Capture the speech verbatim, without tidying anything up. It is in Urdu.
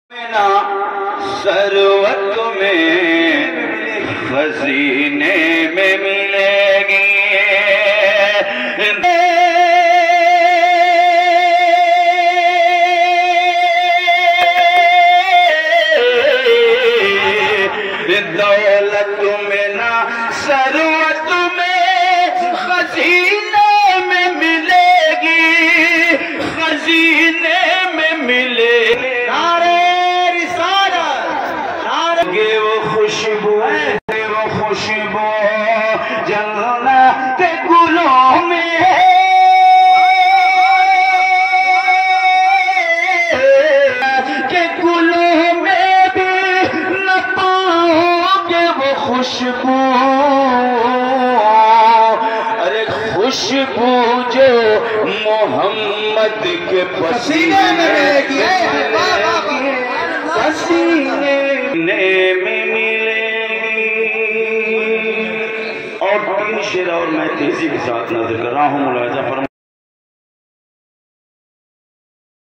ثروت میں خزینے میں ملے گی دولت میں نہ ثروت میں خزینے میں ملے گی خزینے میں ملے گی وہ خوشبو وہ خوشبو جنت گلوں میں کہ گلوں میں بھی نہ پاؤ گے وہ خوشبو ارے خوشبو جو محمد کے پسینے میں پسینے میں ملے گی اور تین شعر اور میں تیزی کے ساتھ نظر کر رہا ہوں ملاحظہ فرمائیں